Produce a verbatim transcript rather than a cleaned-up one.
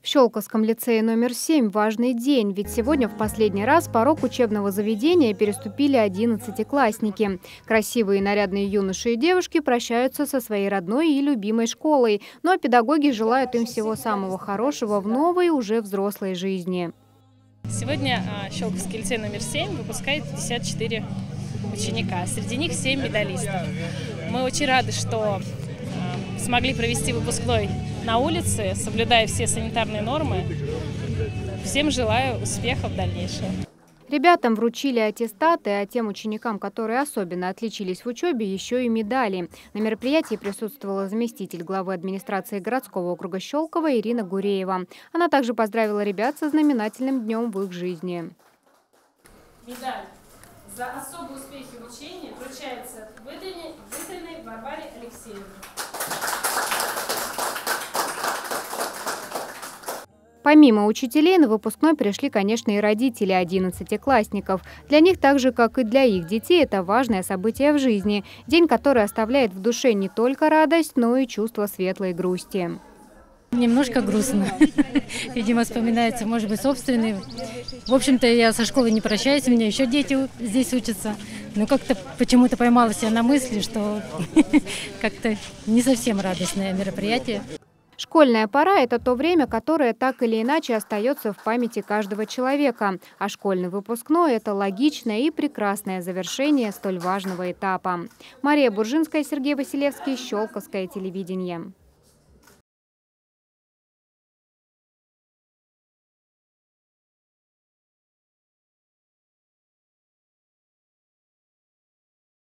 Щелковском лицее номер семь важный день, ведь сегодня в последний раз порог учебного заведения переступили одиннадцатиклассники. Красивые и нарядные юноши и девушки прощаются со своей родной и любимой школой, ну а педагоги желают им всего самого хорошего в новой, уже взрослой жизни. Сегодня Щелковский лицей номер семь выпускает пятьдесят четыре ученика, среди них семь медалистов. Мы очень рады, что смогли провести выпускной на улице, соблюдая все санитарные нормы. Всем желаю успеха в дальнейшем. Ребятам вручили аттестаты, а тем ученикам, которые особенно отличились в учебе, еще и медали. На мероприятии присутствовала заместитель главы администрации городского округа Щелково Ирина Гуреева. Она также поздравила ребят со знаменательным днем в их жизни. Медаль за особые успехи в учении вручается Выдриной Варваре Алексеевне. Помимо учителей, на выпускной пришли, конечно, и родители одиннадцатиклассников. Для них, так же, как и для их детей, это важное событие в жизни. День, который оставляет в душе не только радость, но и чувство светлой грусти. Немножко грустно. Видимо, вспоминается, может быть, собственный. В общем-то, я со школы не прощаюсь, у меня еще дети здесь учатся. Но как-то почему-то поймала себя на мысли, что как-то не совсем радостное мероприятие. Школьная пора – это то время, которое так или иначе остается в памяти каждого человека. А школьный выпускной – это логичное и прекрасное завершение столь важного этапа. Мария Буржинская, Сергей Василевский, Щелковское телевидение.